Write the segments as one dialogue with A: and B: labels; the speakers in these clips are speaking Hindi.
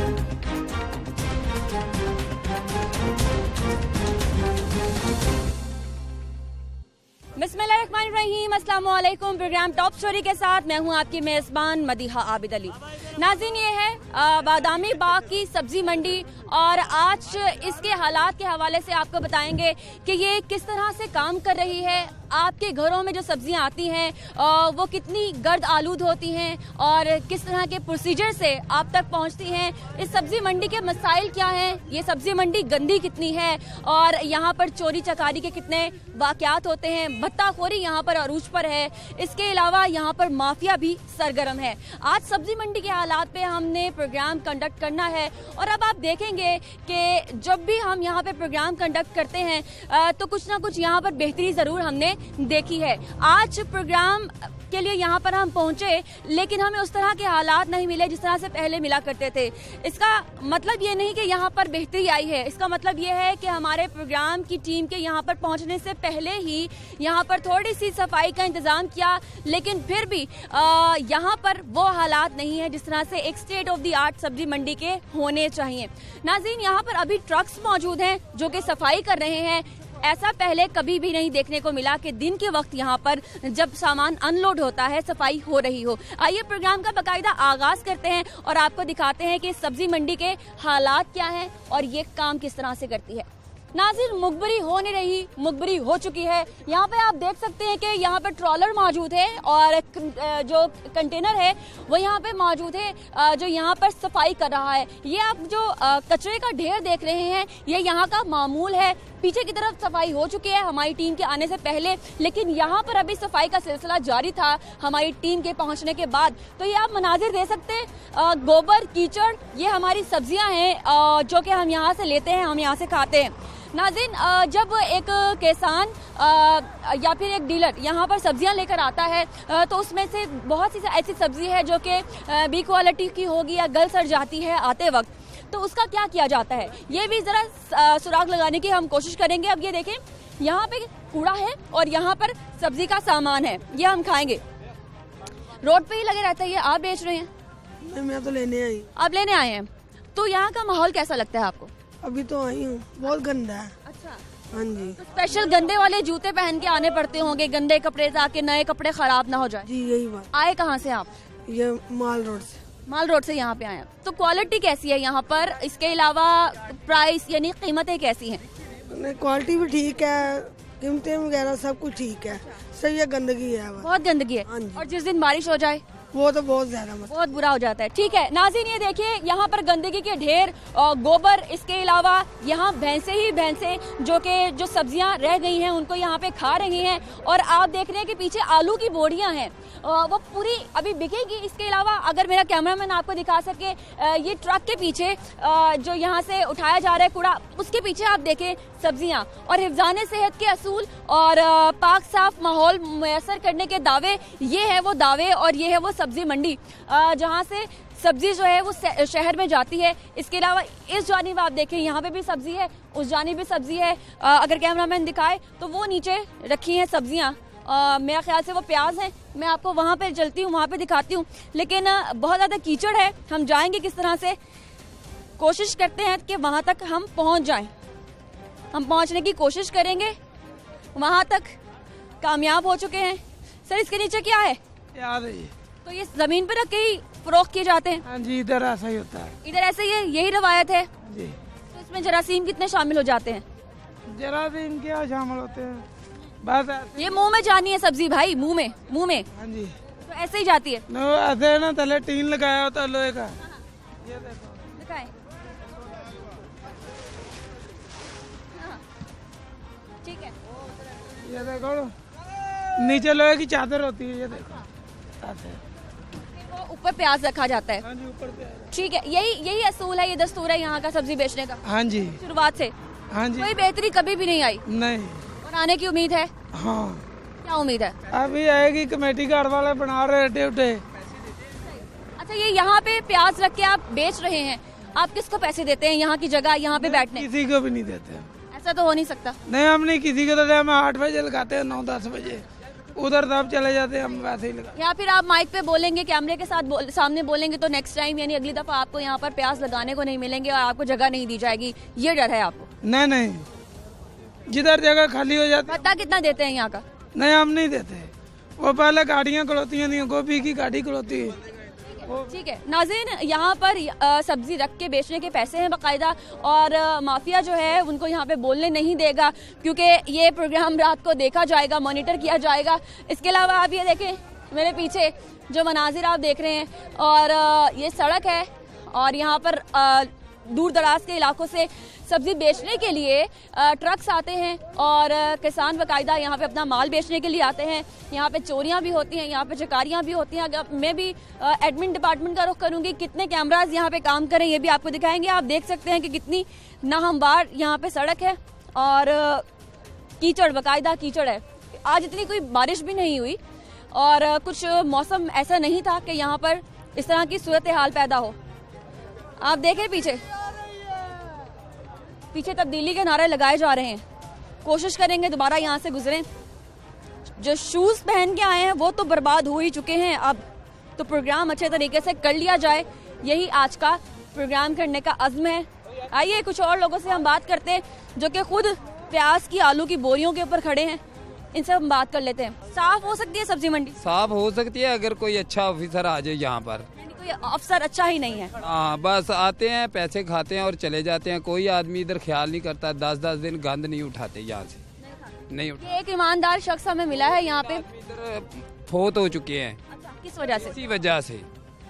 A: बिस्मिल्लाहिर्रहमानिर्रहीम, अस्सलाम वालेकुम। प्रोग्राम टॉप स्टोरी के साथ मैं हूं आपकी मेज़बान मदीहा आबिद अली। नाज़रीन, ये है बादामी बाग की सब्जी मंडी और आज इसके हालात के हवाले से आपको बताएंगे कि ये किस तरह से काम कर रही है। आपके घरों में जो सब्जियां आती हैं वो कितनी गर्द आलूद होती हैं और किस तरह के प्रोसीजर से आप तक पहुंचती हैं। इस सब्जी मंडी के मसाइल क्या हैं, ये सब्जी मंडी गंदी कितनी है और यहाँ पर चोरी चकारी के कितने वाकयात होते हैं। भत्ताखोरी यहाँ पर अरूज पर है। इसके अलावा यहाँ पर माफिया भी सरगर्म है। आज सब्जी मंडी के हालात पे हमने प्रोग्राम कंडक्ट करना है और अब आप देखेंगे कि जब भी हम यहाँ पे प्रोग्राम कंडक्ट करते हैं तो कुछ ना कुछ यहाँ पर बेहतरी जरूर हमने देखी है। आज प्रोग्राम के लिए यहाँ पर हम पहुंचे लेकिन हमें उस तरह के हालात नहीं मिले जिस तरह से पहले मिला करते थे। इसका मतलब ये नहीं कि यहाँ पर बेहतरी आई है, इसका मतलब ये है कि हमारे प्रोग्राम की टीम के यहाँ पर पहुंचने से पहले ही यहाँ पर थोड़ी सी सफाई का इंतजाम किया, लेकिन फिर भी यहाँ पर वो हालात नहीं है जिस तरह से एक स्टेट ऑफ द आर्ट सब्जी मंडी के होने चाहिए। नाज़रीन, यहाँ पर अभी ट्रक्स मौजूद हैं जो कि सफाई कर रहे हैं। ऐसा पहले कभी भी नहीं देखने को मिला कि दिन के वक्त यहाँ पर जब सामान अनलोड होता है सफाई हो रही हो। आइए प्रोग्राम का बाकायदा आगाज करते हैं और आपको दिखाते हैं कि सब्जी मंडी के हालात क्या हैं और ये काम किस तरह से करती है। नाज़रीन, मुखबरी हो नहीं रही, मुखबरी हो चुकी है। यहाँ पे आप देख सकते हैं कि यहाँ पे ट्रॉलर मौजूद है और जो कंटेनर है वो यहाँ पे मौजूद है जो यहाँ पर सफाई कर रहा है। ये आप जो कचरे का ढेर देख रहे हैं ये यहाँ का मामूल है। पीछे की तरफ सफाई हो चुकी है हमारी टीम के आने से पहले, लेकिन यहाँ पर अभी सफाई का सिलसिला जारी था हमारी टीम के पहुँचने के बाद। तो ये आप मनाजिर दे सकते हैं, गोबर कीचड़, ये हमारी सब्जियाँ हैं जो कि हम यहाँ से लेते हैं, हम यहाँ से खाते हैं। नाज़रीन, जब एक किसान या फिर एक डीलर यहाँ पर सब्जियाँ लेकर आता है तो उसमें से बहुत सी ऐसी सब्जी है जो कि बी क्वालिटी की होगी या गल सड़ जाती है आते वक्त, तो उसका क्या किया जाता है ये भी ज़रा सुराग लगाने की हम कोशिश करेंगे। अब ये देखें, यहाँ पे कूड़ा है और यहाँ पर सब्जी का सामान है, ये हम खाएंगे। रोड पे ही लगे रहता है। ये आप बेच रहे हैं?
B: मैं तो लेने आई।
A: आप लेने आए हैं, तो यहाँ का माहौल कैसा लगता है आपको?
B: अभी तो आई हूँ, बहुत गंदा है।
A: अच्छा,
B: हाँ जी।
A: तो स्पेशल गंदे वाले जूते पहन के आने पड़ते होंगे, गंदे कपड़े, ताकि नए कपड़े खराब ना हो जाए।
B: जी यही बात।
A: आए कहाँ से आप?
B: ये माल रोड से।
A: माल रोड से यहाँ पे आए। तो क्वालिटी कैसी है यहाँ पर? इसके अलावा प्राइस यानी कीमतें कैसी हैं?
B: क्वालिटी भी ठीक है, कीमतें वगैरह सब कुछ ठीक है। सही है, गंदगी है,
A: बहुत गंदगी है। और जिस दिन बारिश हो जाए
B: वो तो बहुत ज्यादा
A: बहुत बुरा हो जाता है। ठीक है नाज़रीन, ये देखिए यहाँ पर गंदगी के ढेर और गोबर, इसके अलावा यहाँ भैंसे ही भैंसे जो सब्जियाँ रह गई हैं उनको यहाँ पे खा रही हैं। और आप देख रहे हैं कि पीछे आलू की बोरियाँ हैं, वो पूरी अभी बिकेगी। इसके अलावा अगर मेरा कैमरामैन आपको दिखा सके, ये ट्रक के पीछे जो यहाँ से उठाया जा रहा है कूड़ा, उसके पीछे आप देखें सब्जियाँ। और हिफ्ज़ाने सेहत के असूल और पाक साफ माहौल मैसर करने के दावे, ये है वो दावे और ये है वो सब्जी मंडी जहाँ से सब्जी जो है वो शहर में जाती है। इसके अलावा इस जानिब आप देखें, यहाँ पे भी सब्जी है, उस जानिब भी सब्जी है। अगर कैमरामैन दिखाए तो वो नीचे रखी हैं सब्जियाँ, मेरा ख्याल से वो प्याज हैं। मैं आपको वहाँ पे चलती हूँ, वहाँ पे दिखाती हूँ, लेकिन बहुत ज़्यादा कीचड़ है। हम जाएंगे किस तरह से, कोशिश करते हैं कि वहाँ तक हम पहुँच जाएं। हम पहुँचने की कोशिश करेंगे, वहाँ तक कामयाब हो चुके हैं। सर, इसके नीचे क्या है?
B: याद है।
A: तो ये जमीन पर रख के ही फरोख्त किए जाते हैं?
B: हाँ जी, इधर ऐसा ही होता है।
A: इधर ऐसे ही है, यही रवायत है
B: जी।
A: तो इसमें जरासीम कितने शामिल हो जाते हैं?
B: जरासीम क्या शामिल होते हैं, बस
A: ये मुंह में जानी है सब्जी भाई, मुंह में
B: हाँ जी,
A: तो ऐसे ही जाती है।
B: नो ऐसे है ना, तले टीन लगाया होता है लोहे का। ये देखो,
A: दिखाएं। ठीक है,
B: ये देखो नीचे लोहे की चादर होती है, ये देखो
A: वो ऊपर प्याज रखा जाता है।
B: हाँ जी, ऊपर प्याज।
A: ठीक है, यही असूल है, ये दस्तूर है यहाँ का सब्जी बेचने का।
B: हाँ जी,
A: शुरुआत से।
B: हाँ जी।
A: कोई बेहतरी कभी भी नहीं आई?
B: नहीं।
A: और आने की उम्मीद है?
B: हाँ।
A: क्या उम्मीद है?
B: अभी आएगी, कमेटी कार्ड वाले बना रहे अड्डे उड्डे।
A: अच्छा, ये यहाँ पे प्याज रख के आप बेच रहे हैं, आप किसको पैसे देते हैं यहाँ की जगह यहाँ पे बैठने?
B: किसी को भी नहीं देते।
A: ऐसा तो हो नहीं सकता।
B: नहीं, हम नहीं किसी को देते, हम 8 बजे लगाते हैं, 9-10 बजे
C: उधर तब चले जाते हैं, हम वैसे ही लगा।
A: या फिर आप माइक पे बोलेंगे, कैमरे के साथ सामने बोलेंगे तो नेक्स्ट टाइम यानी अगली दफा आपको यहाँ पर प्याज लगाने को नहीं मिलेंगे और आपको जगह नहीं दी जाएगी, ये डर है आपको?
C: नहीं, जिधर जगह खाली हो जाती।
A: पता कितना देते हैं यहाँ का?
C: नहीं, हम नहीं देते। वो पहले गाड़ियाँ खड़ोती हैं, गोभी की गाड़ी खड़ोती है।
A: ठीक है नाज़रीन, यहाँ पर सब्जी रख के बेचने के पैसे हैं बाकायदा, और माफिया जो है उनको यहाँ पे बोलने नहीं देगा, क्योंकि ये प्रोग्राम रात को देखा जाएगा, मॉनिटर किया जाएगा। इसके अलावा आप ये देखें मेरे पीछे जो मनाजिर आप देख रहे हैं, और ये सड़क है, और यहाँ पर दूर दराज के इलाकों से सब्जी बेचने के लिए ट्रक्स आते हैं, और किसान बाकायदा यहाँ पे अपना माल बेचने के लिए आते हैं। यहाँ पे चोरियाँ भी होती हैं, यहाँ पे चकारियाँ भी होती हैं। अगर मैं भी एडमिन डिपार्टमेंट का रुख करूँगी, कितने कैमराज यहाँ पे काम करें ये भी आपको दिखाएंगे। आप देख सकते हैं कि कितनी नाहमवार यहाँ पे सड़क है, और कीचड़, बाकायदा कीचड़ है। आज इतनी कोई बारिश भी नहीं हुई, और कुछ मौसम ऐसा नहीं था कि यहाँ पर इस तरह की सूरत हाल पैदा हो। आप देखें पीछे तब्दीली के नारे लगाए जा रहे हैं। कोशिश करेंगे दोबारा यहाँ से गुजरें। जो शूज पहन के आए हैं वो तो बर्बाद हो ही चुके हैं, अब तो प्रोग्राम अच्छे तरीके से कर लिया जाए, यही आज का प्रोग्राम करने का अज़्म है। आइए कुछ और लोगों से हम बात करते हैं जो कि खुद प्याज की, आलू की बोरियों के ऊपर खड़े हैं, इनसे हम बात कर लेते हैं। साफ हो सकती है सब्जी मंडी?
D: साफ हो सकती है अगर कोई अच्छा ऑफिसर आ जाए यहाँ पर।
A: कोई अफसर अच्छा ही नहीं है?
D: हाँ, बस आते हैं, पैसे खाते हैं और चले जाते हैं। कोई आदमी इधर ख्याल नहीं करता, 10-10 दिन गंद नहीं उठाते यहाँ से, नहीं उठाते।
A: एक ईमानदार शख्स हमें मिला है यहाँ पे,
D: इधर फोत हो चुके हैं।
A: अच्छा, किस वजह से?
D: इसी वजह से,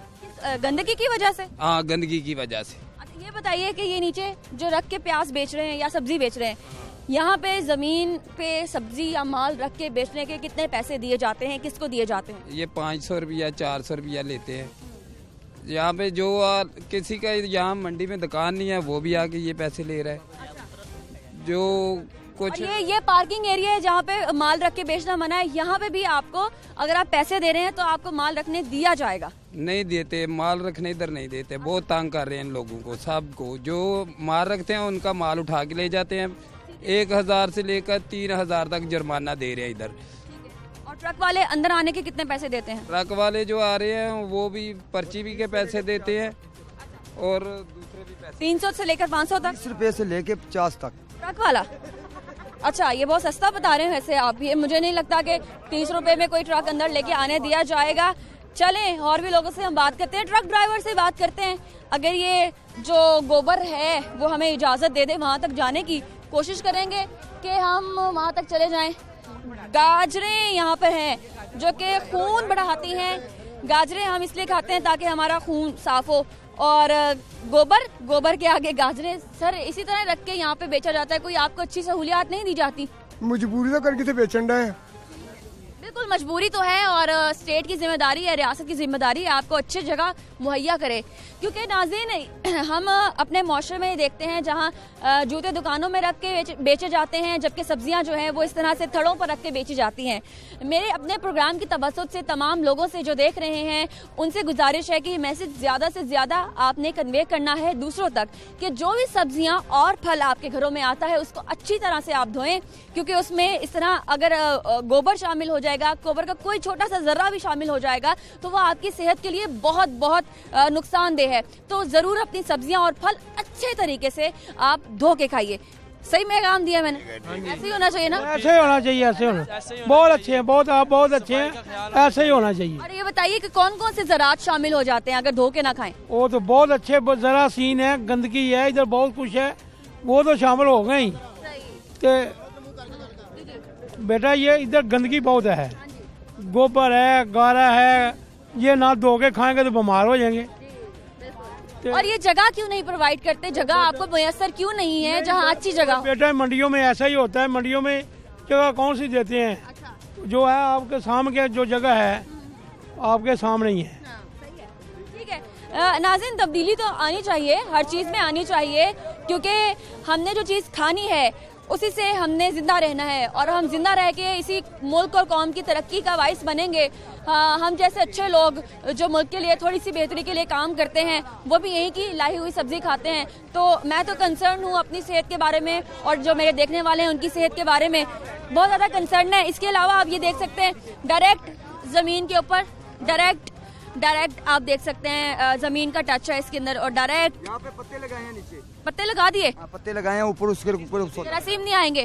A: गंदगी की वजह से?
D: हाँ, गंदगी की वजह से।
A: अच्छा, ये बताइए कि ये नीचे जो रख के प्याज बेच रहे हैं या सब्जी बेच रहे हैं, यहाँ पे जमीन पे सब्जी या माल रख के बेचने के कितने पैसे दिए जाते हैं, किसको दिए जाते हैं?
D: ये 500 रुपया 400 रुपया लेते हैं। यहाँ पे जो किसी का यहाँ मंडी में दुकान नहीं है वो भी आके ये पैसे ले रहा है। जो कुछ
A: ये पार्किंग एरिया है जहाँ पे माल रख के बेचना मना है, यहाँ पे भी आपको अगर आप पैसे दे रहे हैं तो आपको माल रखने दिया जाएगा?
D: नहीं देते, माल रखने इधर नहीं देते। बहुत तंग कर रहे हैं इन लोगों को, सबको। जो माल रखते हैं उनका माल उठा के ले जाते हैं। 1000 से लेकर 3000 तक जुर्माना दे रहे हैं इधर।
A: और ट्रक वाले अंदर आने के कितने पैसे देते हैं?
D: ट्रक वाले जो आ रहे हैं वो भी पर्ची भी के पैसे देते हैं, और दूसरे भी पैसे
A: 300 से लेकर 500 तक?
E: 30 रुपए से लेकर 50 तक।
A: ट्रक वाला? अच्छा, ये बहुत सस्ता बता रहे हैं वैसे आप। ये मुझे नहीं लगता कि 30 रुपए में कोई ट्रक अंदर लेके आने दिया जाएगा। चलें और भी लोगों से हम बात करते हैं, ट्रक ड्राइवर से बात करते हैं। अगर ये जो गोबर है वो हमें इजाजत दे दे वहाँ तक जाने की, कोशिश करेंगे कि हम वहाँ तक चले जाएं। गाजरें यहाँ पर हैं जो कि खून बढ़ाती हैं। गाजरें हम इसलिए खाते हैं ताकि हमारा खून साफ हो, और गोबर के आगे गाजरें सर इसी तरह रख के यहाँ पे बेचा जाता है। कोई आपको अच्छी सहूलियात नहीं दी जाती?
E: मजबूरी तो करके तो बेचन रहे हैं।
A: बिल्कुल मजबूरी तो है, और स्टेट की जिम्मेदारी है, रियासत की जिम्मेदारी है आपको अच्छी जगह मुहैया करे। क्योंकि नाज़रीन, हम अपने माशरे में देखते हैं जहाँ जूते दुकानों में रख के बेचे जाते हैं, जबकि सब्जियां जो हैं वो इस तरह से थड़ों पर रख के बेची जाती हैं। मेरे अपने प्रोग्राम की तवज्जुह से तमाम लोगों से जो देख रहे हैं उनसे गुजारिश है कि मैसेज ज़्यादा से ज़्यादा आपने कन्वे करना है दूसरों तक, कि जो भी सब्जियां और फल आपके घरों में आता है उसको अच्छी तरह से आप धोएं, क्योंकि उसमें इस तरह अगर गोबर शामिल हो जाएगा, गोबर का कोई छोटा सा जर्रा भी शामिल हो जाएगा तो वो आपकी सेहत के लिए बहुत बहुत नुकसानदेह है। तो जरूर अपनी सब्जियां और फल अच्छे तरीके से आप धो के खाइए। सही में काम दिया मैंने, ऐसे ही होना चाहिए ना?
C: ऐसे ही होना चाहिए, ऐसे होना। बहुत अच्छे हैं, बहुत अच्छे हैं, ऐसे ही होना चाहिए।
A: और ये बताइए कि कौन कौन से ज़रात शामिल हो जाते हैं अगर धो के ना खाएं?
C: वो तो बहुत अच्छे, जरा सीन है, गंदगी है, इधर बहुत कुछ है, वो तो शामिल हो गए ही। बेटा ये इधर गंदगी बहुत है, गोबर है, गारा है, ये ना धो के खाएंगे तो बीमार हो जाएंगे।
A: और ये जगह क्यों नहीं प्रोवाइड करते? जगह आपको मुयस्सर क्यों नहीं है जहाँ अच्छी जगह?
C: बेटा मंडियों में ऐसा ही होता है, मंडियों में जगह कौन सी देते हैं? अच्छा। जो है आपके सामने जो जगह है आपके सामने ही है।
A: ठीक है नाज़रीन, तब्दीली तो आनी चाहिए, हर चीज़ में आनी चाहिए, क्योंकि हमने जो चीज़ खानी है उसी से हमने जिंदा रहना है और हम जिंदा रह के इसी मुल्क और कौम की तरक्की का बाइस बनेंगे। हम जैसे अच्छे लोग जो मुल्क के लिए थोड़ी सी बेहतरी के लिए काम करते हैं वो भी यहीं की लाई हुई सब्जी खाते हैं। तो मैं तो कंसर्न हूँ अपनी सेहत के बारे में और जो मेरे देखने वाले हैं उनकी सेहत के बारे में बहुत ज़्यादा कंसर्न है। इसके अलावा आप ये देख सकते हैं डायरेक्ट ज़मीन के ऊपर डायरेक्ट आप देख सकते हैं जमीन का टच है इसके अंदर और डायरेक्ट
E: यहाँ पे पत्ते लगाए हैं, नीचे
A: पत्ते लगा दिए।
E: पत्ते लगाए हैं ऊपर, उसके ऊपर
A: जरासीम नहीं आएंगे,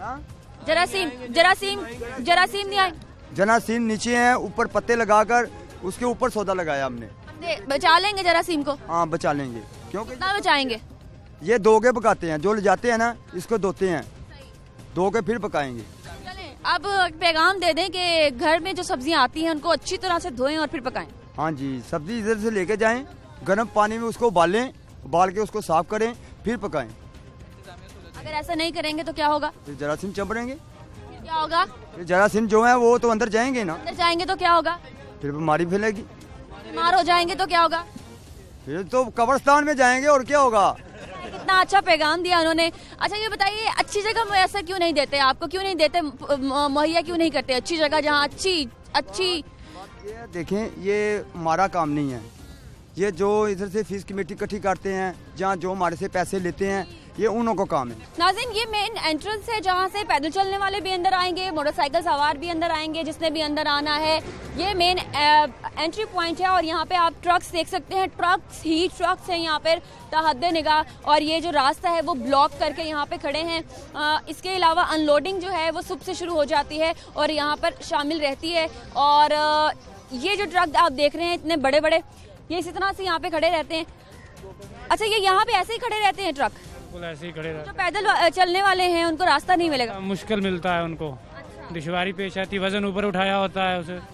A: जरासीम नहीं आएंगे।
E: जरासीम नीचे हैं, ऊपर पत्ते लगाकर उसके ऊपर सौदा लगाया हमने।
A: बचा लेंगे जरासीम को?
E: हाँ बचा लेंगे। क्योंकि
A: कितना बचाएंगे?
E: ये धो के पकाते हैं, जो ले जाते हैं ना इसको धोते हैं, धो के फिर पकाएंगे।
A: अब पैगाम दे दें कि घर में जो सब्जियां आती हैं उनको अच्छी तरह से धोएं और फिर पकाएं।
E: हाँ जी, सब्जी इधर से लेके जाएं, गर्म पानी में उसको उबालें, उबाल के उसको साफ करें फिर पकाएं।
A: अगर ऐसा नहीं करेंगे तो क्या होगा?
E: फिर जरासीम चंपड़ेंगे।
A: क्या होगा?
E: फिर जरासीम जो है वो तो अंदर जाएंगे ना।
A: अंदर जाएंगे तो क्या होगा?
E: फिर बीमारी फैलेगी।
A: बीमार हो जाएंगे तो क्या होगा?
E: फिर तो कब्रिस्तान में जाएंगे और क्या होगा।
A: कितना अच्छा पैगाम दिया उन्होंने। अच्छा ये बताइए अच्छी जगह मुयसर क्यों नहीं देते, आपको क्यों नहीं देते, मुहैया क्यों नहीं करते अच्छी जगह जहाँ अच्छी
E: ये देखें, ये हमारा काम नहीं है। ये जो इधर से फीस कमेटी इकट्ठी करते हैं, जहाँ जो हमारे से पैसे लेते हैं, ये उन्हों को काम है।
A: नाज़रीन ये मेन एंट्रेंस है जहाँ से पैदल चलने वाले भी अंदर आएंगे, मोटरसाइकिल सवार भी अंदर आएंगे, जिसने भी अंदर आना है। ये मेन एंट्री पॉइंट है और यहाँ पे आप ट्रक्स देख सकते हैं, ट्रक्स हैं यहाँ पर ताहद्दे निगाह। और ये जो रास्ता है वो ब्लॉक करके यहाँ पे खड़े हैं। इसके अलावा अनलोडिंग जो है वो सुबह से शुरू हो जाती है और यहाँ पर शामिल रहती है। और ये जो ट्रक आप देख रहे हैं इतने बड़े बड़े, ये इसी तरह से यहाँ पे खड़े रहते हैं। अच्छा ये यहाँ पे ऐसे ही खड़े रहते हैं ट्रक?
F: ऐसे ही खड़े रहते
A: जो पैदल चलने वाले हैं उनको रास्ता नहीं मिलेगा?
F: मुश्किल मिलता है उनको। दुश्वारी पेश आती, वजन ऊपर उठाया होता है उसे।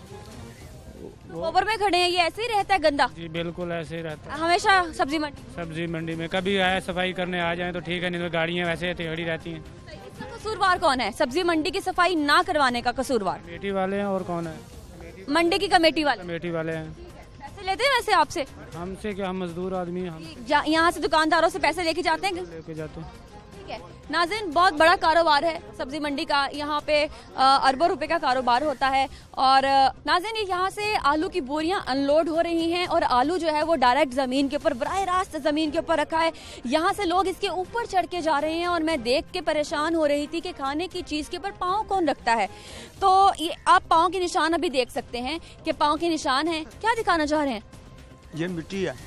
A: ऊपर में खड़े हैं, ये ऐसे ही रहता है गंदा?
F: जी बिल्कुल ऐसे ही रहता है
A: हमेशा सब्जी मंडी में कभी आए सफाई करने आ जाए तो ठीक है, नहीं तो गाड़ियाँ वैसे खड़ी रहती हैं। इसका कसूरवार कौन है? सब्जी मंडी की सफाई ना करवाने का कसूरवार
F: कमेटी वाले हैं और कौन है?
A: मंडी की कमेटी वाले
F: हैं।
A: पैसे लेते हैं वैसे आपसे?
F: हमसे क्या, हम मजदूर आदमी हैं। हम
A: यहाँ से दुकानदारों से पैसे लेके जाते हैं?
F: लेके जाते हैं।
A: ठीक है नाज़रीन, बहुत बड़ा कारोबार है सब्जी मंडी का। यहाँ पे अरबों रुपए का कारोबार होता है। और नाज़रीन यहाँ से आलू की बोरियां अनलोड हो रही हैं और आलू जो है वो डायरेक्ट ज़मीन के ऊपर, बराह रास्त ज़मीन के ऊपर रखा है। यहाँ से लोग इसके ऊपर चढ़ के जा रहे हैं और मैं देख के परेशान हो रही थी कि खाने की चीज़ के ऊपर पाँव कौन रखता है। तो ये आप पाँव के निशान अभी देख सकते हैं कि पाँव के निशान हैं। क्या दिखाना चाह रहे हैं?
E: ये मिट्टी है,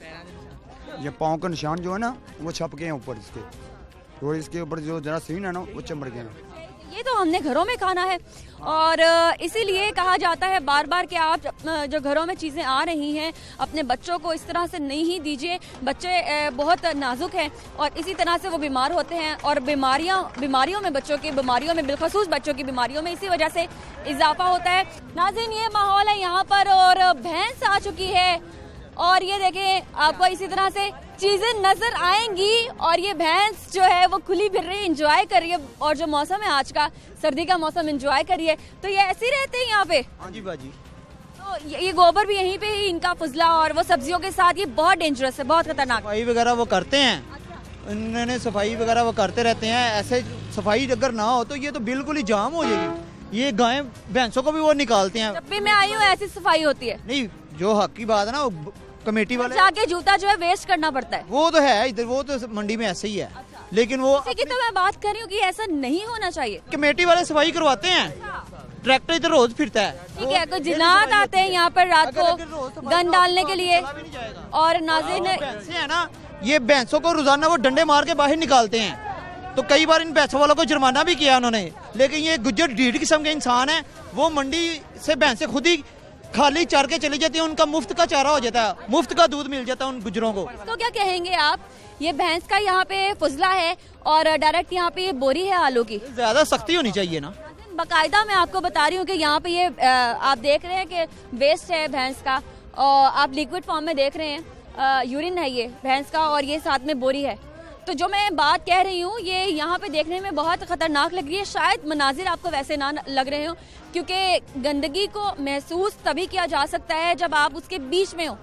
E: ये पाँव का निशान जो है ना वो छप गए हैं ऊपर इसके, और इसके ऊपर जो जरा सीन है ना वो चमड़ गए हैं।
A: ये तो हमने घरों में खाना है और इसीलिए कहा जाता है बार बार कि आप जो घरों में चीज़ें आ रही हैं अपने बच्चों को इस तरह से नहीं ही दीजिए। बच्चे बहुत नाजुक हैं और इसी तरह से वो बीमार होते हैं और बीमारियों में बच्चों की बीमारियों में बिलखसूस बच्चों की बीमारियों में इसी वजह से इजाफा होता है। नाज़रीन ये माहौल है यहाँ पर और भैंस आ चुकी है और ये देखें आपको इसी तरह से चीजें नजर आएंगी और ये भैंस जो है वो खुली फिर रही, एंजॉय कर रही है। और जो मौसम है आज का, सर्दी का मौसम, एंजॉय करिए। तो ये ऐसे ही रहते हैं यहाँ पे?
E: हाँ जी बाजी।
A: तो ये गोबर भी यहीं पे ही इनका फुजला और वो सब्जियों के साथ, ये बहुत डेंजरस है, बहुत खतरनाक।
G: सफाई वगैरह वो करते हैं, इन्होंने सफाई वगैरह वो करते रहते हैं। ऐसे सफाई अगर ना हो तो ये तो बिल्कुल ही जाम हो जाएगी। ये गायें भैंसों को भी वो निकालते हैं।
A: जब भी मैं आई हूँ ऐसी सफाई होती है?
G: नहीं, जो हक की बात है ना वो कमेटी वाले
A: जाके जूता जो है वेस्ट करना पड़ता है।
G: वो तो है इधर, वो तो मंडी में ऐसे ही है। लेकिन वो
A: की तो मैं बात कर रही हूँ कि ऐसा नहीं होना चाहिए।
G: कमेटी वाले सफाई करवाते हैं, ट्रैक्टर इधर रोज फिरता है।
A: ठीक है, कुछ जिन्नात आते हैं यहाँ पर रात को गन डालने के लिए। और नाज़रीन
G: है ना, ये भैंसों को रोजाना वो डंडे मार के बाहर निकालते हैं। तो कई बार इन भैंसों वालों को जुर्माना भी किया उन्होंने। लेकिन ये गुज्जर ढीठ किस्म के इंसान है, वो मंडी से भैंसे खुद ही खाली चार के चली जाती है, उनका मुफ्त का चारा हो जाता है, मुफ्त का दूध मिल जाता है उन गुजरों को।
A: इसको क्या कहेंगे आप? ये भैंस का यहाँ पे फुजला है और डायरेक्ट यहाँ पे ये बोरी है आलू की।
G: ज्यादा सख्ती होनी चाहिए ना।
A: बाकायदा मैं आपको बता रही हूँ कि यहाँ पे ये आप देख रहे हैं कि वेस्ट है भैंस का और आप लिक्विड फॉर्म में देख रहे हैं, यूरिन है ये भैंस का और ये साथ में बोरी है। तो जो मैं बात कह रही हूँ ये यहाँ पे देखने में बहुत खतरनाक लग रही है। शायद मनाजिर आपको वैसे ना लग रहे हो क्योंकि गंदगी को महसूस तभी किया जा सकता है जब आप उसके बीच में हो।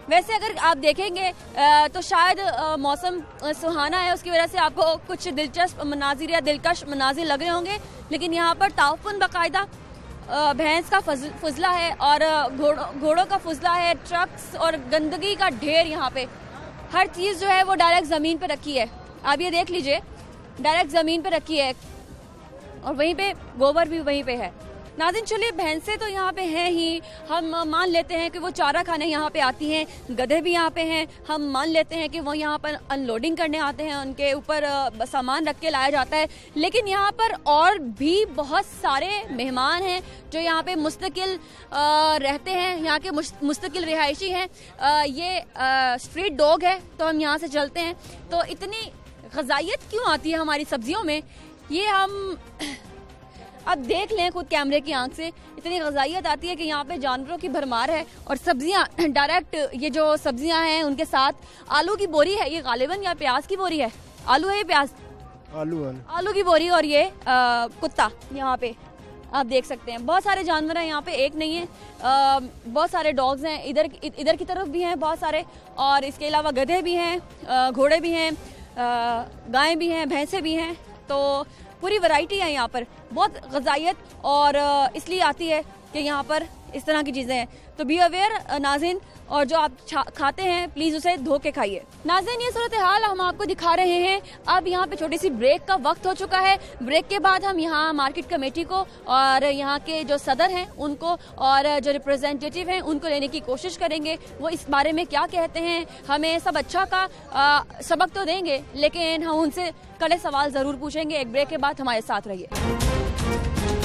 A: वैसे अगर आप देखेंगे तो शायद मौसम सुहाना है, उसकी वजह से आपको कुछ दिलचस्प मनाजिर या दिलकश मनाजिर लग रहे होंगे, लेकिन यहाँ पर ताउफुन बाकायदा भैंस का फजला है और घोड़ों का फजला है, ट्रक्स और गंदगी का ढेर। यहाँ पे हर चीज़ जो है वो डायरेक्ट ज़मीन पे रखी है, आप ये देख लीजिए, डायरेक्ट ज़मीन पे रखी है और वहीं पे गोबर भी वहीं पे है। नाज़रीन चलिए, भैंसें तो यहाँ पे हैं ही, हम मान लेते हैं कि वो चारा खाने यहाँ पे आती हैं, गधे भी यहाँ पे हैं, हम मान लेते हैं कि वो यहाँ पर अनलोडिंग करने आते हैं, उनके ऊपर सामान रख के लाया जाता है। लेकिन यहाँ पर और भी बहुत सारे मेहमान हैं जो यहाँ पे मुस्तकिल रहते हैं, यहाँ के मुस्तकिल रिहायशी हैं। ये स्ट्रीट डॉग है, तो हम यहाँ से चलते हैं। तो इतनी ग़िज़ाइयत क्यों आती है हमारी सब्जियों में, ये हम अब देख लें खुद कैमरे की आंख से। इतनी ग़िज़ाइयत आती है कि यहाँ पे जानवरों की भरमार है और सब्जियाँ डायरेक्ट, ये जो सब्जियाँ हैं उनके साथ आलू की बोरी है, ये गालिबन या प्याज की बोरी है, आलू है ये प्याज, आलू की बोरी, और ये कुत्ता यहाँ पे आप देख सकते हैं। बहुत सारे जानवर हैं यहाँ पे, एक नहीं है, बहुत सारे डॉग्स हैं, इधर की तरफ भी हैं बहुत सारे, और इसके अलावा गधे भी हैं, घोड़े भी हैं, गायें भी हैं, भैंसें भी हैं। तो पूरी वैरायटी है यहाँ पर, बहुत ग़िज़ाइयत और इसलिए आती है कि यहाँ पर इस तरह की चीज़ें हैं। तो बी अवेयर नाज़रीन, और जो आप खाते हैं प्लीज़ उसे धो के खाइए। नाज़रीन ये सूरत हाल हम आपको दिखा रहे हैं। अब यहाँ पे छोटी सी ब्रेक का वक्त हो चुका है। ब्रेक के बाद हम यहाँ मार्केट कमेटी को और यहाँ के जो सदर हैं उनको और जो रिप्रेजेंटेटिव हैं उनको लेने की कोशिश करेंगे, वो इस बारे में क्या कहते हैं। हमें सब अच्छा का सबक तो देंगे, लेकिन हम उनसे कड़े सवाल ज़रूर पूछेंगे। एक ब्रेक के बाद हमारे साथ रहिए।